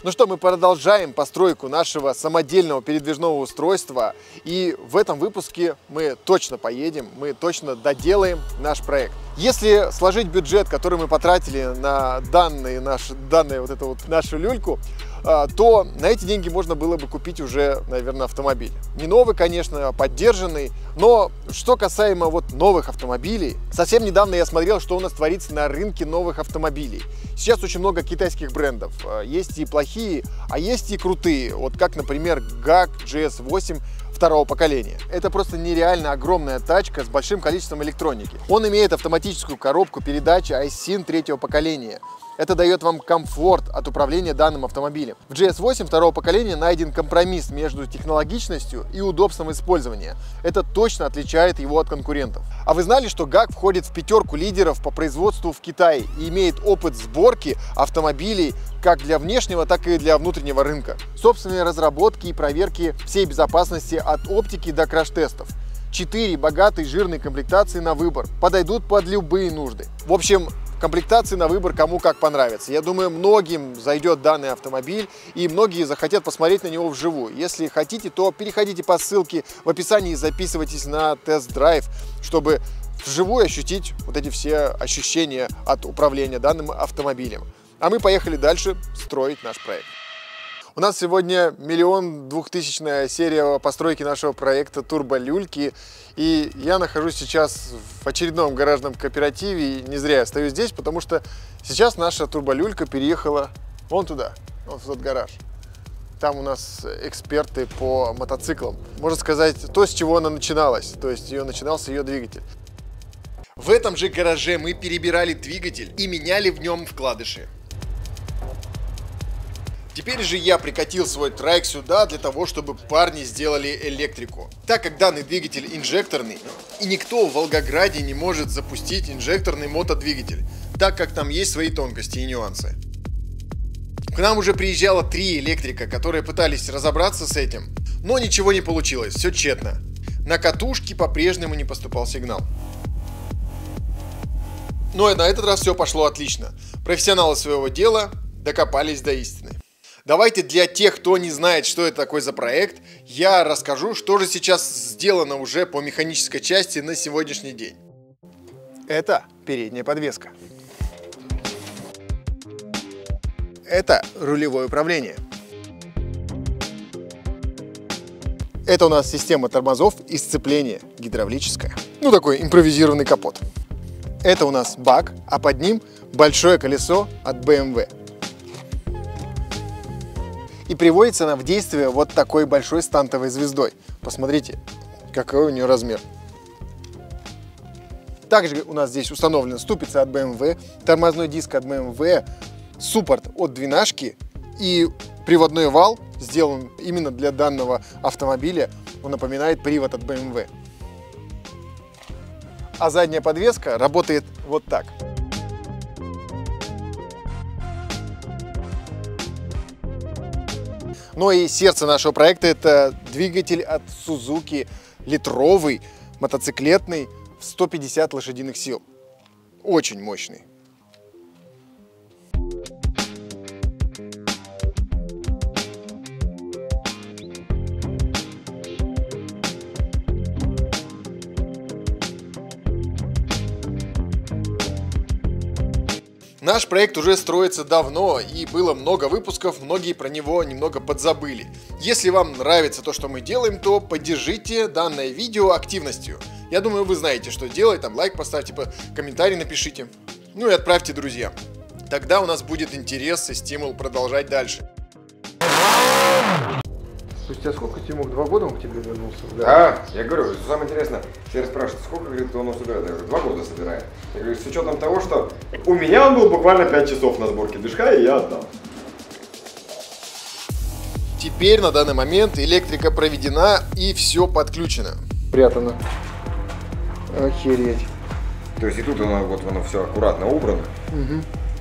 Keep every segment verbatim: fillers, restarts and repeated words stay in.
Ну что, мы продолжаем постройку нашего самодельного передвижного устройства. И в этом выпуске мы точно поедем, мы точно доделаем наш проект. Если сложить бюджет, который мы потратили на данные, наш, данные вот эту вот нашу люльку, то на эти деньги можно было бы купить уже, наверное, автомобиль. Не новый, конечно, а поддержанный. Но что касаемо вот новых автомобилей, совсем недавно я смотрел, что у нас творится на рынке новых автомобилей. Сейчас очень много китайских брендов. Есть и плохие, а есть и крутые. Вот как, например, гак джи эс восемь второго поколения. Это просто нереально огромная тачка с большим количеством электроники. Он имеет автоматическую коробку передач ай син третьего поколения. Это дает вам комфорт от управления данным автомобилем. В джи эс восемь второго поколения найден компромисс между технологичностью и удобством использования. Это точно отличает его от конкурентов. А вы знали, что гак входит в пятерку лидеров по производству в Китае и имеет опыт сборки автомобилей как для внешнего, так и для внутреннего рынка. Собственные разработки и проверки всей безопасности от оптики до краш-тестов. Четыре богатые жирные комплектации на выбор, подойдут под любые нужды. В общем, комплектации на выбор кому как понравится. Я думаю, многим зайдет данный автомобиль, и многие захотят посмотреть на него вживую. Если хотите, то переходите по ссылке в описании и записывайтесь на тест-драйв, чтобы вживую ощутить вот эти все ощущения от управления данным автомобилем. А мы поехали дальше строить наш проект. У нас сегодня миллион двухтысячная серия постройки нашего проекта турболюльки. И я нахожусь сейчас в очередном гаражном кооперативе. И не зря я стою здесь, потому что сейчас наша турболюлька переехала вон туда, вот в тот гараж. Там у нас эксперты по мотоциклам. Можно сказать, то, с чего она начиналась. То есть ее начинался ее двигатель. В этом же гараже мы перебирали двигатель и меняли в нем вкладыши. Теперь же я прикатил свой трайк сюда для того, чтобы парни сделали электрику. Так как данный двигатель инжекторный, и никто в Волгограде не может запустить инжекторный мотодвигатель, так как там есть свои тонкости и нюансы. К нам уже приезжало три электрика, которые пытались разобраться с этим, но ничего не получилось, все тщетно. На катушке по-прежнему не поступал сигнал. Но и на этот раз все пошло отлично. Профессионалы своего дела докопались до истины. Давайте для тех, кто не знает, что это такой за проект, я расскажу, что же сейчас сделано уже по механической части на сегодняшний день. Это передняя подвеска. Это рулевое управление. Это у нас система тормозов и сцепления гидравлическая. Ну, такой импровизированный капот. Это у нас бак, а под ним большое колесо от бэ эм вэ. И приводится она в действие вот такой большой стантовой звездой. Посмотрите, какой у нее размер. Также у нас здесь установлена ступица от бэ эм вэ, тормозной диск от бэ эм вэ, суппорт от двенашки и приводной вал сделан именно для данного автомобиля. Он напоминает привод от бэ эм вэ. А задняя подвеска работает вот так. Ну и сердце нашего проекта — это двигатель от Suzuki, литровый, мотоциклетный, в сто пятьдесят лошадиных сил. Очень мощный. Наш проект уже строится давно, и было много выпусков, многие про него немного подзабыли. Если вам нравится то, что мы делаем, то поддержите данное видео активностью. Я думаю, вы знаете, что делать, там лайк поставьте, комментарий напишите, ну и отправьте друзьям. Тогда у нас будет интерес и стимул продолжать дальше. Спустя сколько, Тимур, два года он к тебе вернулся? Да, я говорю, самое интересное, все спрашивают, сколько, говорит, он его собирает? Я говорю, два года собирает. Я говорю, с учетом того, что у меня он был буквально пять часов на сборке движка, и я отдал. Теперь на данный момент электрика проведена и все подключено. Спрятано. Охереть. То есть и тут оно, вот оно все аккуратно убрано. Угу.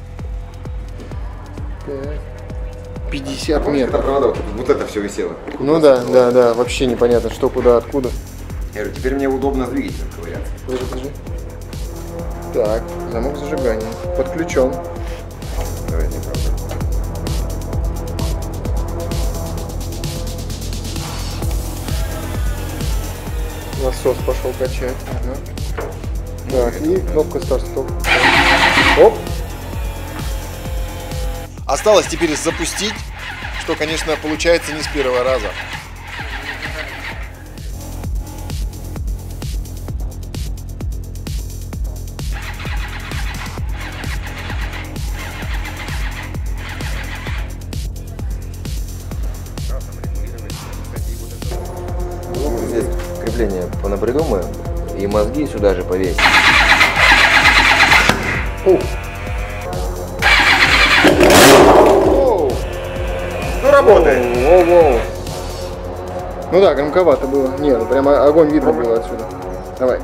Так. пятьдесят метров. Это правда, вот, вот это все висело. Ну да, да, да, да, вообще непонятно, что, куда, откуда. Я говорю, теперь мне удобно с двигателем ковыряться. Подожди, подожди. Так, замок зажигания подключен. Давайте, правда. насос пошел качать. Ага. Так, и кнопка старт-стоп. Оп. Осталось теперь запустить, что, конечно, получается не с первого раза. Здесь крепление понапридумаем и мозги сюда же повесим. Ух. Ну, работает. Воу, воу. Ну да, громковато было. Не, ну прямо огонь видно было отсюда. Давай.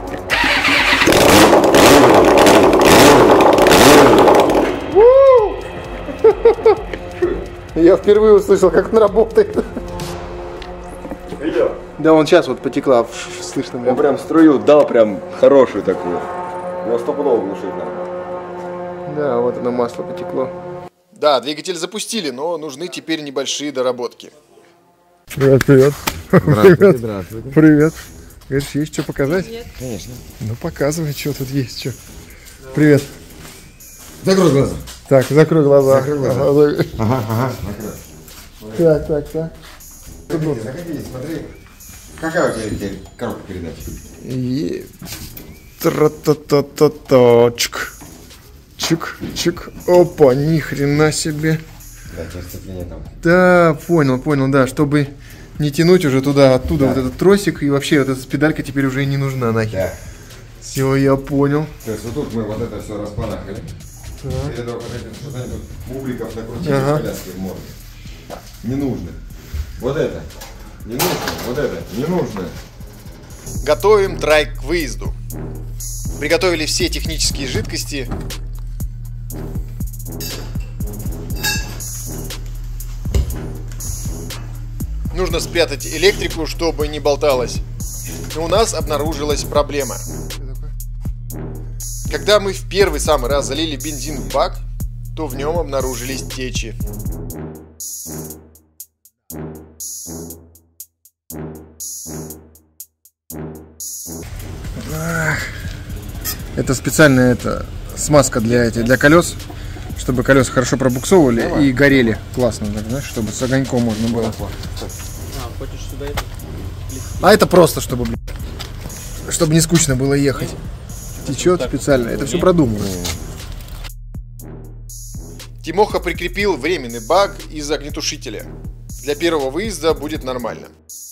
Я впервые услышал, как он работает. Видел? Да, он сейчас вот потекла, слышно. Он прям струю дал, прям хорошую такую. Его стопудово глушить надо. Да, вот оно масло потекло. Да, двигатель запустили, но нужны теперь небольшие доработки. Привет, привет. Здравствуйте, здравствуйте. Привет. Говоришь, есть что показать? Нет. Конечно. Ну показывай, что тут есть, что. Привет. Закрой глаза. Так, закрой глаза. Закрой глаза. Ага, Ага, ага. так, так, так. Заходи, заходи, смотри. Какая у тебя теперь коробка передач? И... Тра-та-та-та-та. Чик. Чик, чик. Опа, ни хрена себе. Да, через сцепление там. Да, понял, понял, да, чтобы не тянуть уже туда, оттуда Да. вот этот тросик, и вообще вот эта педалька теперь уже и не нужна нахер. Да. Все, я понял. То есть вот тут мы вот это все распанахали. Так. Перед того, как это что-то тут бубликов накрутили Ага. в коляске в морде. Не нужно. Вот это. Не нужно. Вот это. Не нужно. Готовим трай к выезду. Приготовили все технические жидкости. Нужно спрятать электрику, чтобы не болталось. Но у нас обнаружилась проблема. Когда мы в первый самый раз залили бензин в бак, то в нем обнаружились течи. Это специальная это, смазка для, этих, для колес, чтобы колеса хорошо пробуксовывали Давай. и горели классно, так, знаешь, чтобы с огоньком можно было. А это просто, чтобы, блин, чтобы не скучно было ехать. Течет специально, это все продумано. Тимоха прикрепил временный бак из огнетушителя. Для первого выезда будет нормально.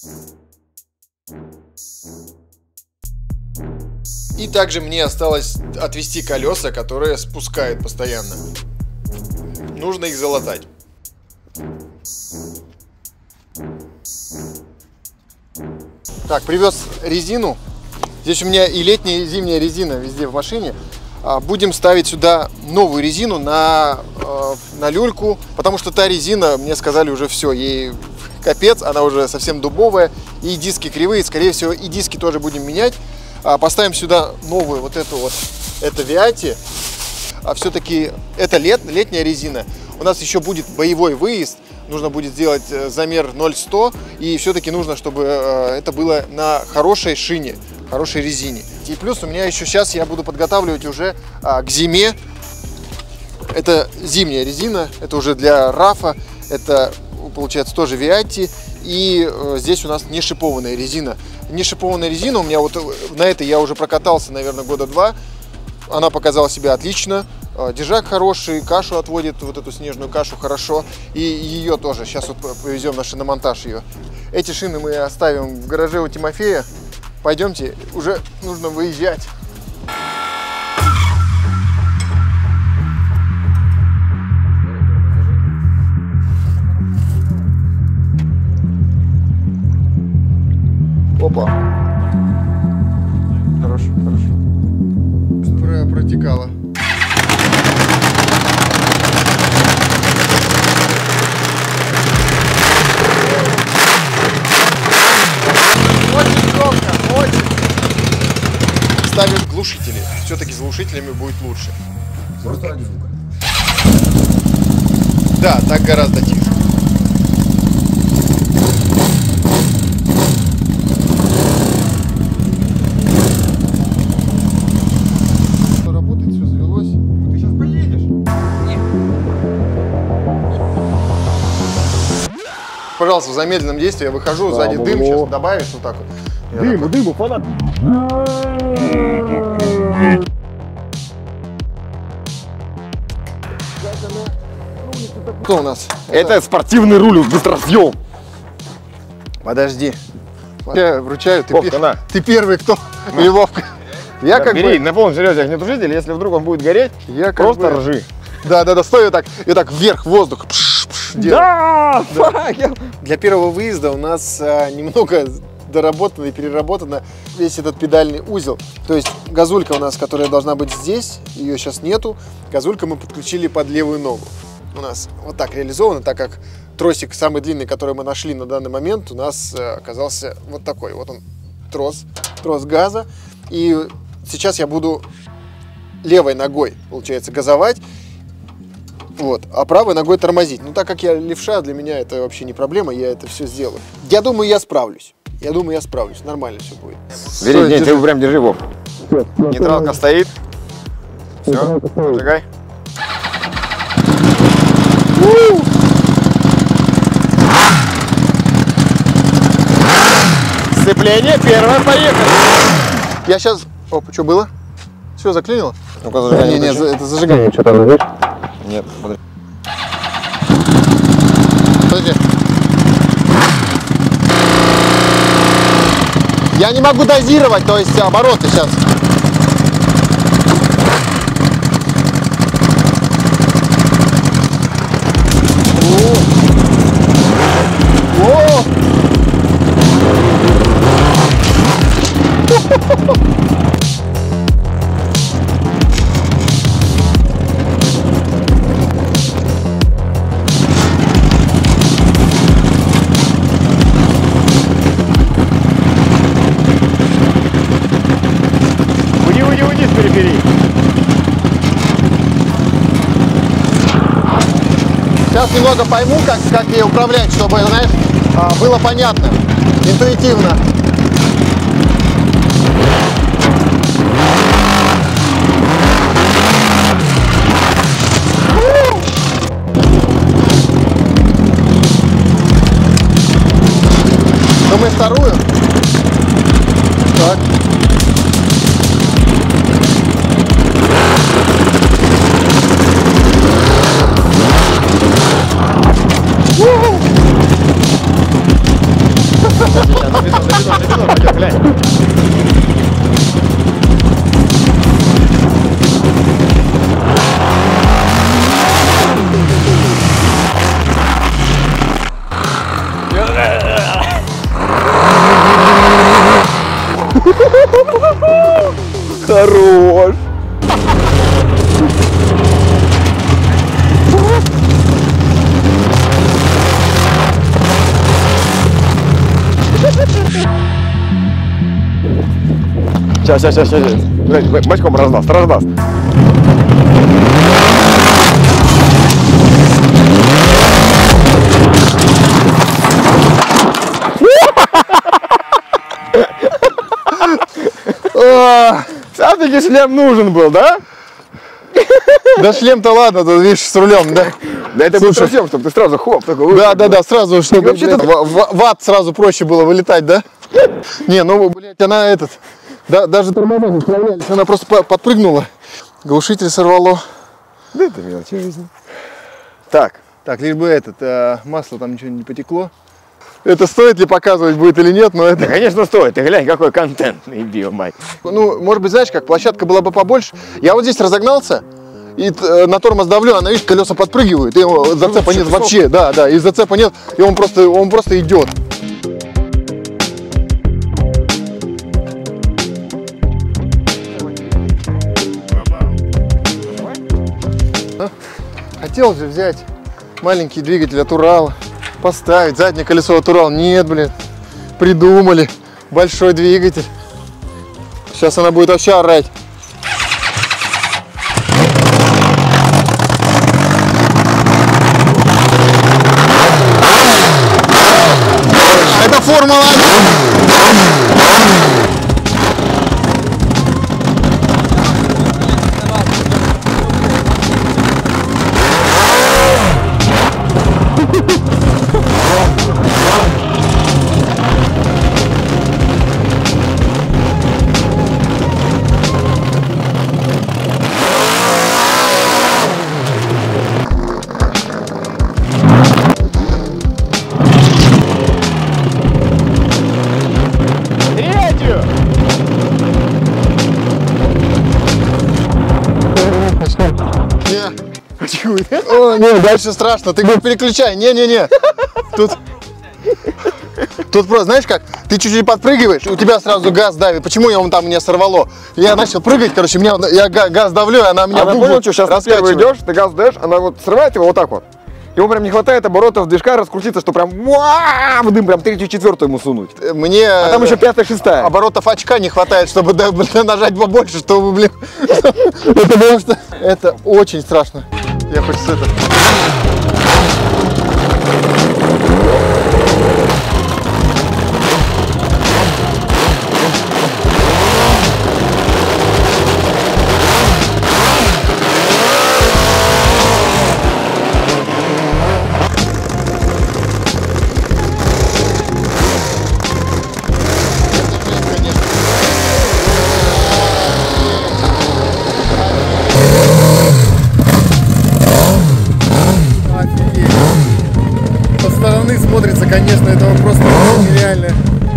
И также мне осталось отвести колеса, которые спускают постоянно. Нужно их залатать. Так, привез резину. Здесь у меня и летняя, и зимняя резина везде в машине. Будем ставить сюда новую резину на, на люльку, потому что та резина, мне сказали, уже все, ей капец, она уже совсем дубовая, и диски кривые, скорее всего, и диски тоже будем менять. Поставим сюда новую вот эту вот, это Виати, а все-таки это лет, летняя резина. У нас еще будет боевой выезд, нужно будет сделать замер ноль сто, и все-таки нужно, чтобы это было на хорошей шине, хорошей резине. И плюс у меня еще сейчас я буду подготавливать уже а, к зиме. Это зимняя резина, это уже для рафа, это получается тоже Виати. И э, здесь у нас не шипованная резина. Не шипованная резина у меня вот на этой я уже прокатался, наверное, года два. Она показала себя отлично. Э, держак хороший, кашу отводит, вот эту снежную кашу хорошо. И ее тоже. Сейчас вот повезем на шиномонтаж ее. Эти шины мы оставим в гараже у Тимофея. Пойдемте, уже нужно выезжать. Опа. Хорошо, хорошо. Про протекало. Очень громко, очень. Ставим глушители. Все-таки с глушителями будет лучше. Просто ради звука. Да, так гораздо тише. пожалуйста, в замедленном действии. Я выхожу, сзади Да, дым, ну. сейчас добавишь вот так вот. Я Дыму, дыму, фанат. Что у нас? Это спортивный руль, быстросъем. Подожди. Я вручаю, ты, Вовка, пер- на. ты первый, кто? Или Вовка? Я как Бери, бы... на полном серьезе огнетушитель, если вдруг он будет гореть, Я как просто бы- ржи. Да, да, да, стою так, и так вверх, в воздух. Пш, пш, делаю. Да! Фак! Для первого выезда у нас а, немного доработано и переработано весь этот педальный узел. То есть газулька у нас, которая должна быть здесь, ее сейчас нету. Газулька мы подключили под левую ногу. У нас вот так реализовано, так как тросик самый длинный, который мы нашли на данный момент, у нас э, оказался вот такой. Вот он, трос, трос газа. И сейчас я буду левой ногой, получается, газовать, вот, а правой ногой тормозить. Ну, так как я левша, для меня это вообще не проблема, я это все сделаю. Я думаю, я справлюсь. Я думаю, я справлюсь, нормально все будет. Бери, Стой, не, держи. ты его прям держи, Вов. Нейтралка стоит. Все, зажигай. Сцепление первое, поехали. Я сейчас... Опа, что было? Все, заклинило? Ну-ка, зажигание. Не, не, выключи. это зажигание. Что там, видишь? Нет, подожди. Подожди. Я не могу дозировать, то есть обороты сейчас. О! Уйди, уйди, уйди с периферии. Сейчас немного пойму, как, как ей управлять, чтобы, знаешь, а, было понятно, интуитивно. Ну, мы вторую. Так. Хорош. Сейчас, сейчас, сейчас, сейчас. Блядь, бачком раздаст, раздаст. Все-таки шлем нужен был, да? Да шлем-то ладно, тут видишь, с рулем, да? Да это был совсем, чтобы ты сразу хоп, такой. Да, да, да, сразу, чтобы вообще-то- в, в- в ад сразу проще было вылетать, да? Не, ну, блядь, она этот, да, даже тормоза не справлялись, она просто по- подпрыгнула, глушитель сорвало. Да это мелочи жизни. Так, Так, лишь бы этот, э, масло там ничего не потекло. Это стоит ли показывать будет или нет, но да, это... конечно, стоит. Ты глянь, какой контентный биомать. Ну, может быть, знаешь как, площадка была бы побольше. Я вот здесь разогнался, и э, на тормоз давлю, она, видишь, колеса подпрыгивают, и его зацепа нет вообще, да, да, и зацепа нет, и он просто, он просто идет. А? Хотел же взять маленький двигатель от Урала, поставить заднее колесо от Урала. Нет, блин, придумали большой двигатель. Сейчас она будет вообще орать. Это Формула один. Не, дальше страшно. Ты говоришь, переключай. Не-не-не. Тут... Тут просто, знаешь как, ты чуть-чуть подпрыгиваешь, и у тебя сразу газ давит. Почему я он там меня сорвало? Я начал прыгать, короче, меня, я газ давлю, и она меня Она в понял, что сейчас ты первый идешь, ты газ даешь, она вот срывает его вот так вот. Ему прям не хватает оборотов движка раскрутиться, что прям в дым, прям третью, четвертую ему сунуть. Мне... А там еще пятая, шестая. Оборотов очка не хватает, чтобы да, блин, нажать побольше, чтобы, блин... Это потому что... Это очень страшно. Я хоть с этого... Смотрится, конечно, это просто нереально.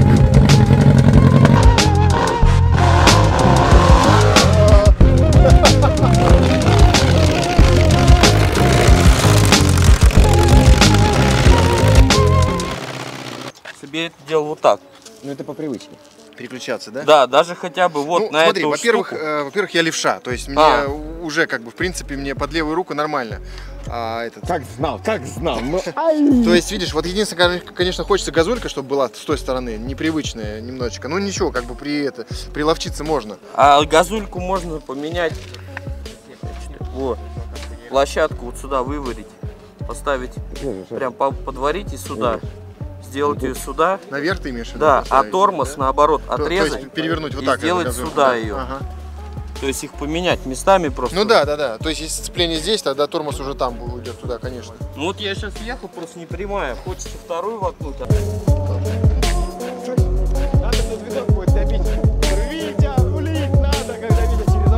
Себе это делал вот так. Ну это по привычке. Переключаться, да? Да, даже хотя бы вот ну, на смотри, эту во-первых, штуку. э, во-первых, я левша, то есть мне А. уже как бы в принципе мне под левую руку нормально. А, этот... Как знал, как знал. Ну, То есть, видишь, вот единственное, конечно, хочется газулька, чтобы была с той стороны, непривычная немножечко. Ну ничего, как бы при это приловчиться можно. А газульку можно поменять. Вот. Площадку вот сюда выварить, поставить, прям по- подварить и сюда. Сделать ее сюда. Наверх ты имеешь в виду? Да, а поставить, тормоз да? наоборот То- отрезать. То есть перевернуть вот и так. сделать эту газульку, сюда да? ее. Ага. То есть их поменять местами просто. Ну да, да, да. То есть если сцепление здесь, тогда тормоз уже там уйдет туда, конечно. Ну вот я сейчас ехал, просто не прямая. Хочется вторую воткнуть. а- надо тут видок будет добить. Витя, улить надо, когда Витя через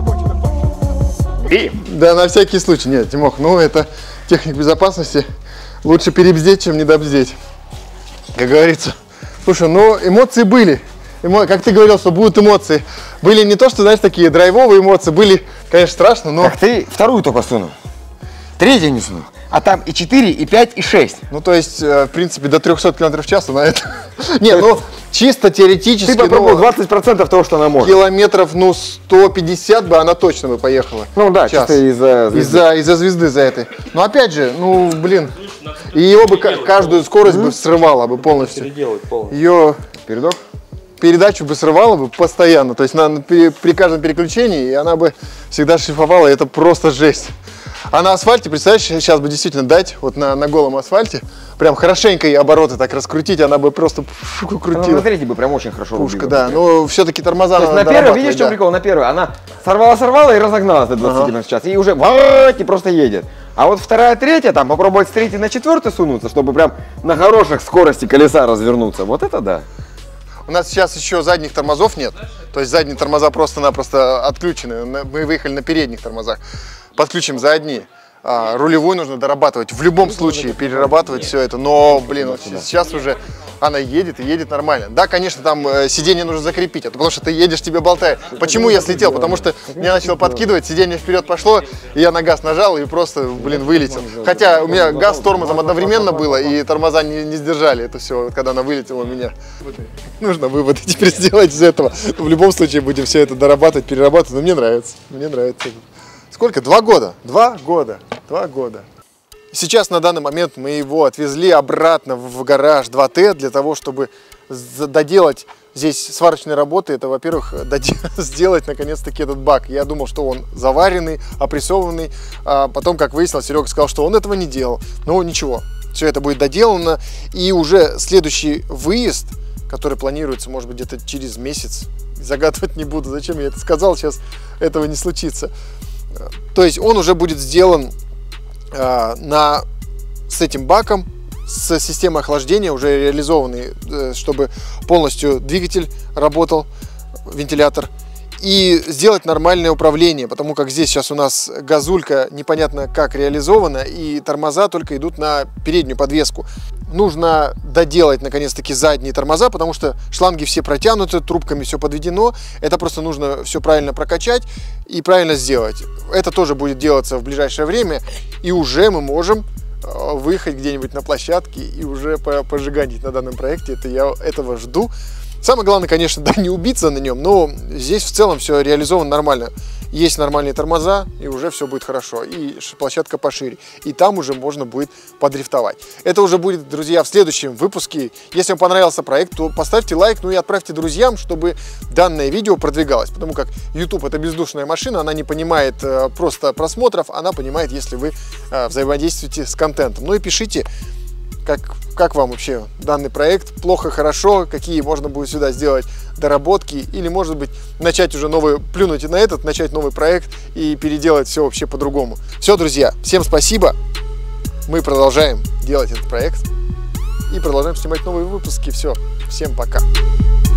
обочину пошел. Да, на всякий случай. Нет, Тимох, ну это техник безопасности. Лучше перебздеть, чем недобздеть. Как говорится. Слушай, ну эмоции были. Эмо... Как ты говорил, что будут эмоции. Были не то, что, знаешь, такие драйвовые эмоции. Были, конечно, страшно, но... Так ты вторую только сунул. Третью не сунул. А там и четыре, и пять, и шесть. Ну, то есть, э, в принципе, до трёхсот километров в час на это. Не, ну, чисто теоретически... Ты попробовал ну, двадцать процентов того, что она может. Километров, ну, сто пятьдесят бы она точно бы поехала. Ну да, в час. чисто из-за звезды. Из-за из-за звезды, за этой. Но опять же, ну, блин, и его бы ка- каждую скорость бы срывала бы полностью. Переделать полностью. Ее Передок? передачу бы срывала бы постоянно. То есть на, при, при каждом переключении и она бы всегда шлифовала, и это просто жесть. А на асфальте, представляешь, сейчас бы действительно дать, вот на, на голом асфальте, прям хорошенько и обороты так раскрутить, она бы просто Ну, крутила. на третьей бы прям очень хорошо Пушка, рубила. да. Но все-таки тормоза То есть надо на первой, дорабатывать, видишь, в чем да. прикол? На первой она сорвала-сорвала и разогналась до двадцати километров в час. И уже вот, и просто едет. А вот вторая, третья, там попробовать с третьей на четвертую сунуться, чтобы прям на хороших скорости колеса развернуться. Вот это да. У нас сейчас еще задних тормозов нет. То есть задние тормоза просто-напросто отключены. Мы выехали на передних тормозах. Подключим задние. А, рулевую нужно дорабатывать. В любом случае перерабатывать все это. Но, блин, вот сейчас уже она едет и едет нормально. Да, конечно, там э, сиденье нужно закрепить. Это потому что ты едешь, тебе болтает. Почему я слетел? Потому что меня начало подкидывать, сиденье вперед пошло, и я на газ нажал и просто, блин, вылетел. Хотя у меня газ с тормозом одновременно было, и тормоза не, не сдержали это все, когда она вылетела у меня. Нужно выводы теперь сделать из этого. В любом случае будем все это дорабатывать, перерабатывать. Но мне нравится. Мне нравится. Сколько? Два года. Два года. Два года. Сейчас на данный момент мы его отвезли обратно в гараж два тэ для того, чтобы доделать здесь сварочные работы. Это, во-первых, сделать наконец-таки этот бак. Я думал, что он заваренный, опрессованный. А потом, как выяснилось, Серега сказал, что он этого не делал. Но ничего, все это будет доделано. И уже следующий выезд, который планируется, может быть, где-то через месяц, загадывать не буду, зачем я это сказал, сейчас этого не случится. То есть он уже будет сделан э, на, с этим баком, с системой охлаждения, уже реализованный, э, чтобы полностью двигатель работал, вентилятор. и сделать нормальное управление, потому как здесь сейчас у нас газулька непонятно как реализована, и тормоза только идут на переднюю подвеску. Нужно доделать наконец-таки задние тормоза, потому что шланги все протянуты, трубками все подведено. Это просто нужно все правильно прокачать и правильно сделать. Это тоже будет делаться в ближайшее время, и уже мы можем выехать где-нибудь на площадке и уже пожиганить на данном проекте. Это я этого жду. Самое главное, конечно, да, не убиться на нем, но здесь в целом все реализовано нормально. Есть нормальные тормоза, и уже все будет хорошо. И площадка пошире. И там уже можно будет подрифтовать. Это уже будет, друзья, в следующем выпуске. Если вам понравился проект, то поставьте лайк, ну и отправьте друзьям, чтобы данное видео продвигалось. Потому как YouTube — это бездушная машина, она не понимает э, просто просмотров, она понимает, если вы э, взаимодействуете с контентом. Ну и пишите, Как, как вам вообще данный проект, плохо, хорошо, какие можно будет сюда сделать доработки, или, может быть, начать уже новый, плюнуть и на этот, начать новый проект и переделать все вообще по-другому. Все, друзья, всем спасибо, мы продолжаем делать этот проект и продолжаем снимать новые выпуски. Все, всем пока.